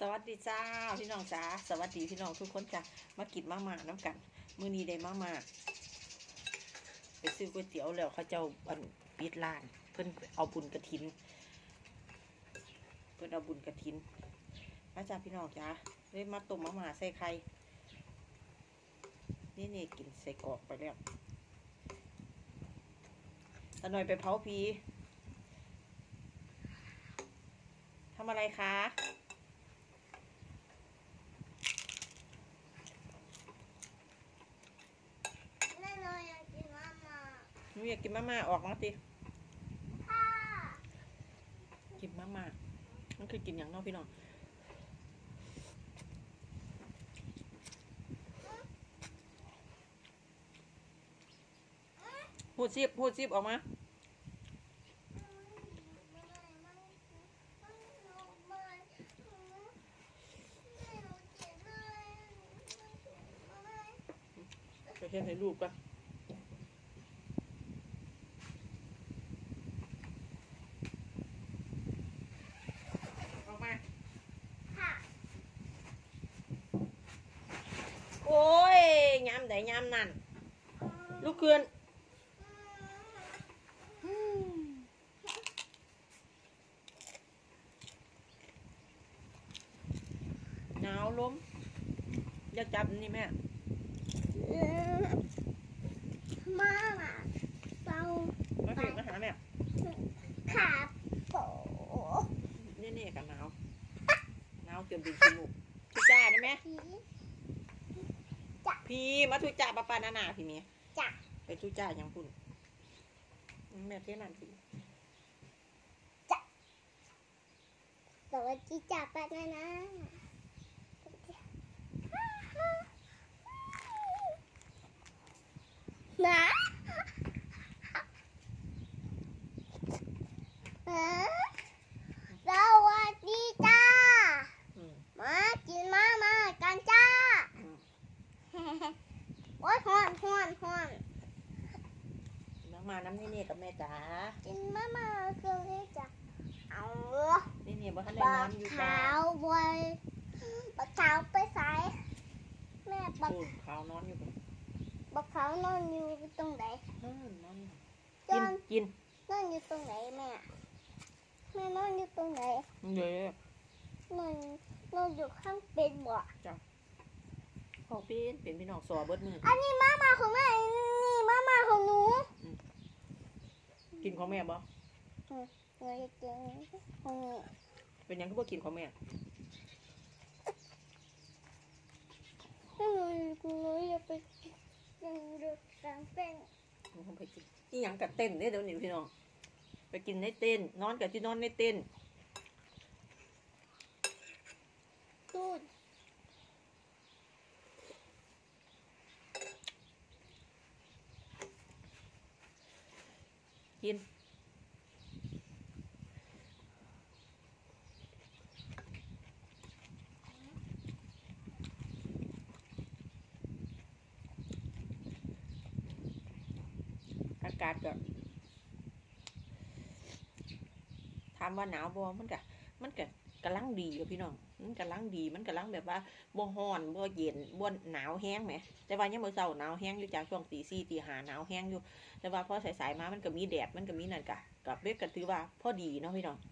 สวัสดีจ้าพี่น้องจ้าสวัสดีพี่น้องทุกคนจ้ามากินมาม่าน้ำกันมื้อนี้ได้มาม่าไปซื้อก๋วยเตี๋ยวแล้วเขาเจ้าปิดร้านเพิ่นเอาบุญกฐินมาจ้าพี่น้องจ้าเลยมาต้มมาม่าใส่ไข่นี่กินใส่กรอกไปแล้วตาหน่อยไปเผาผีทำอะไรคะหนูอยากกินมาม่าออกมาสิกินมาม่ามันคือกินอย่างนอกพี่น้องพูดซิบออกมาไปเห็นให้ลูกปะออกมาโอ้ยย้ำไหนย้ำนั่นลูกเกือนหนาวล้มอย่าจับนี่แม่มาเป่ามาถึงมาหาแม่ขาโปนี่กันหนาวจนบินขี้มูกทุจ้าได้ไหมพี่มาทุจ้าปานานาพี่เมียจ้ะไปทุจ้ายังพุ่นแม่เท่านั้นพี่จ้ะสวัสดีจ้าปานานานะสวัสดีจ้ามากินมากันจ้าโอ๊ยฮ้อนมาน้ำนี่กับแม่จ๋ากินมาคือนี่จ้ะเอานี่บ่ทันได้นอนอยู่จ้าบักขาวไปใส่แม่บักขาวนอนอยู่บักขาวนอนอยู่ตรงไหนนอนกินนอนอยู่ตรงไหนแม่นอนอยู่ตรงไหนเดี๋ยวนอนอยู่ข้างเป็นบ่จ้ะพ่อเป็นพี่น้องสอเบิดมืออันนี้มาของแม่นี่มาของหนูกินของแม่บ่หนูอยากกินของแม่เป็นยังก็บ่กินของแม่หนูอยากไปกินรถกลางเต้นไปกินอีหยังกับเต้นเนี่ยเดี๋ยวนี้พี่น้องไปกินในเต้นนอนกับที่นอนในเต้นตูดกินอากาศแบบถามว่าหนาวบ่มันกำลังดีอยู่พี่น้องมันกำลังดีมันกำลังแบบว่าบ่ร้อนบ่เย็นบ่หนาวแห้งไหมแต่ว่ายังมื้อเช้าหนาวแห้งอยู่จากช่วงตี 4 ตี 5หนาวแห้งอยู่แต่ว่าพอสายๆมามันก็มีแดดมันก็มีนั่นกะกับเบ็ดก็ถือว่าพอดีเนาะพี่น้อง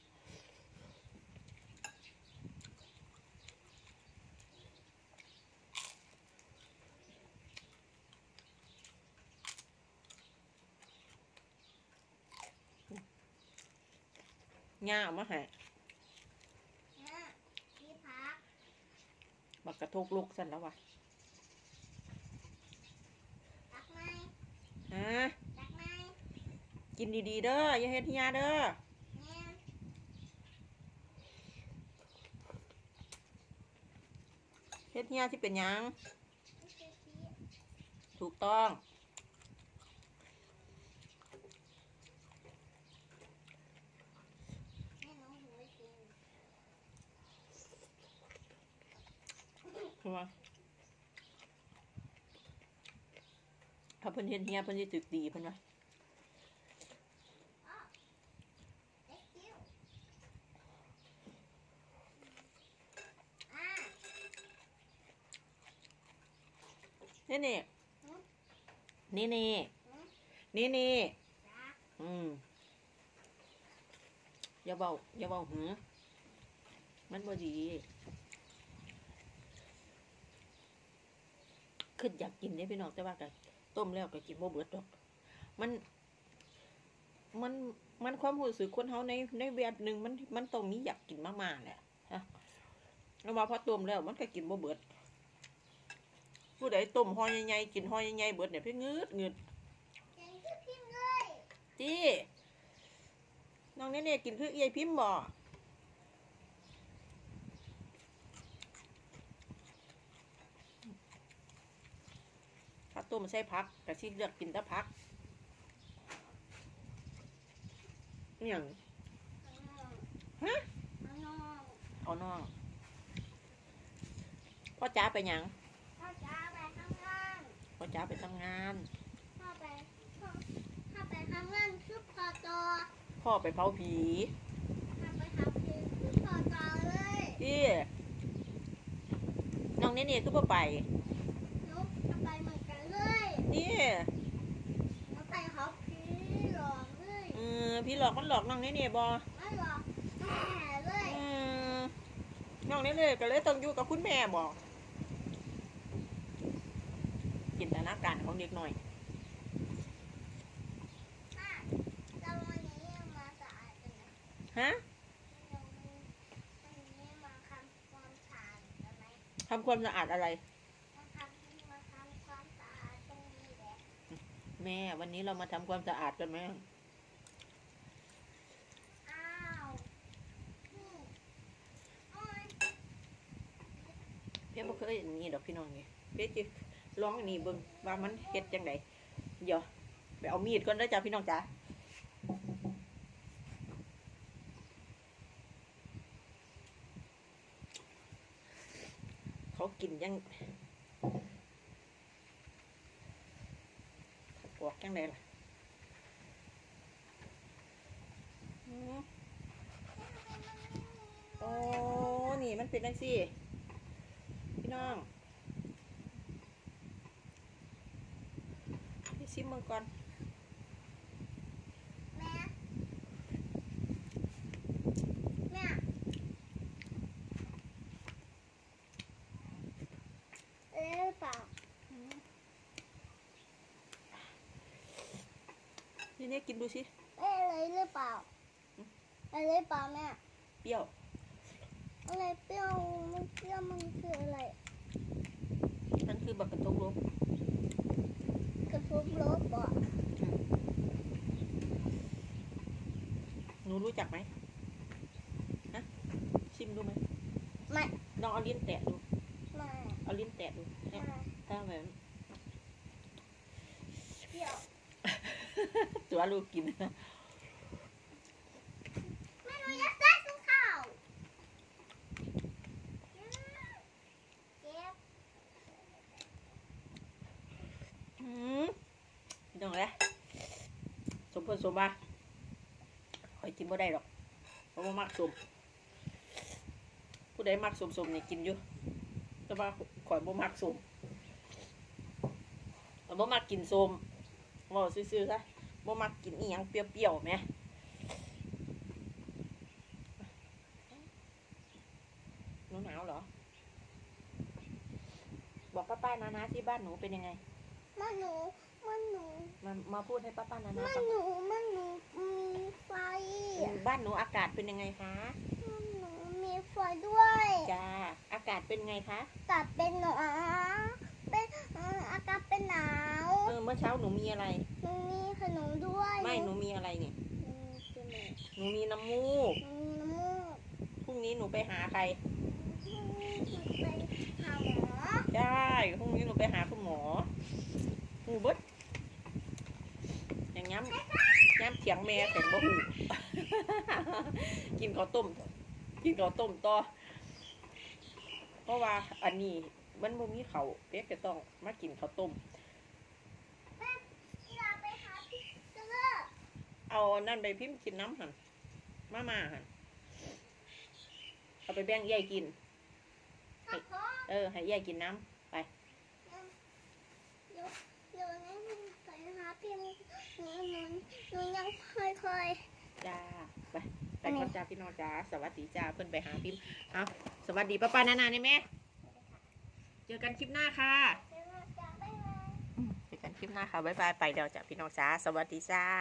ง่าเอามาให้บักกระทกลูกสั่นแล้ววะฮะกินดีๆเด้ออย่าเฮ็ดเฮียเด้อเฮ็ดเฮียที่เป็นยังถูกต้องถ้าเพิ่นเฮ็ดเฮียเพิ่นสิตึกดีเพิ่นว่านี่นี่หืมนี่นี่หืมนี่นี่จ้าอย่าเบาอย่าเบาหือมันบ่ดีขึ้นอยากกินได้พี่น้องแต่ว่าก็ต้มแล้วก็กินบ่เบิดดอกมันมันมันความรู้สึกคนเฮาในแบบหนึ่งมันต้องมีอยากกินมากๆแหละฮะแล้วว่าพอต้มแล้วมันก็กินบ่เบิดผู้ใดต้มห่อใหญ่ๆกินห่อใหญ่ๆเบิดเนี่ยพี่งืดเก่งคือพิมพ์เลยจี้น้องเน่ๆกินคือเอียพิมพ์บ่ถ้าต้มใส่ผักก็สิเลือกกินแต่ผักอหย่างฮะน้องเอาน้องพ่อจ๋าไปหยังพ่อจ้าไปข้างล่างพ่อจ๋าไปทำงานพ่อไปข้างล่างคือพอตอพ่อไปเผาผีพ่อไปทำเพลงคือพอตอเลยพี่น้องเน่ๆคือพ่อไปหนูจะไปเหมือนกันเลยนี่หนูไปเขาผีหลอกเลยพี่หลอกมันหลอกน้องเน่ๆบ่ไม่หลอกแม่เลยน้องเน่ๆก็เลยต้องอยู่กับคุณแม่บ่จินตนาการของเด็กหน่อยเราวันนี้มาสะอาดกันนะฮะวันนี้มาทำความสะอาดกันไหมทำความสะอาดอะไรมาทำความสะอาดตรงนี้แหละแม่วันนี้เรามาทำความสะอาดกันไหมอ้าวนี่โอ้ยเพี่บ่เคยอันนี้ดอกพี่น้องนี่เพี่จิลองอันนี้เบิ่งว่ามันเฮ็ดจังไดเดี๋ยวไปเอามีดก่อนเด้อจ้าพี่น้องจ๋าเขากินยังปอกจังไดล่ะโอ้นี่มันเป็นจังซี่พี่น้องพี่ซิมเบิ่งก่อนแม่แม่เอ๊ะเปล่านี่กินดูสิเอ๊ะอะไรหรือเปล่าอะไรเปล่าแม่เปรี้ยวอะไรเปรี้ยวมันเปรี้ยวมันคืออะไรนั่นคือบักกระทงลบกระทุบรถบ่หนูรู้จักไหมฮะชิมดูไหมไม่ลองเอาลิ้นแตะดูไม่เอาลิ้นแตะดูไม่เนี่ยถ้าแบบเปรี้ยวตัวลูกกินนะแม่หนูอยากได้สุข้าวเจ็บน้องแหละสมพลสมบัติข่อยกินบ่ได้หรอกเพราะว่ามักสมผู้ใดมักสมนี่กินอยู่แต่ว่าข่อยบ่มักสมข่อยบ่มักกินสมเว้าซื่อๆซะบ่มักกินอีหยังเปรี้ยวๆแหมหนูหนาวเหรอบอกป้าๆนาๆที่บ้านหนูเป็นยังไงมันหนูมาพูดให้ป้าๆนาๆมันฟังหนูมีไฟบ้านหนูอากาศเป็นยังไงคะมันหนูมีไฟด้วยจ้าอากาศเป็นไงคะกลับเป็นหนาวเป็นอากาศเป็นหนาวเมื่อเช้าหนูมีอะไรหนูมีขนมด้วยไม่หนูมีอะไรเนี่ยหนูมีจมูกหนูมีน้ำมูกหนูมีน้ำมูกพรุ่งนี้หนูไปหาใครหนูไปหาหมอได้พรุ่งนี้หนูไปหาคุณหมอหูเบิดอย่างย้ำเถียงแม่แต่งบ่หู กินข้าวต้มต่อเพราะว่าอันนี้มันบ่มีเขาวเป๊กจะต้องมากินข้าวต้มอยากไปหาพี่เสื้อเอานั่นไปพิมพ์กินน้ำหันมาหันเอาไปแบ่งยายกินครับผมให้ยายกินน้ำไปหนูยังค่อยจ้าไปก่อนจ้าพี่น้องจ้าสวัสดีจ้าเพิ่นไปหาพิมพ์เอาสวัสดีป้านานาเนี่ยแม่เจอกันคลิปหน้าค่ะๆเจอกันคลิปหน้าค่ะบ๊ายบายไปเดี๋ยวจ้าพี่น้องจ้าสวัสดีจ้า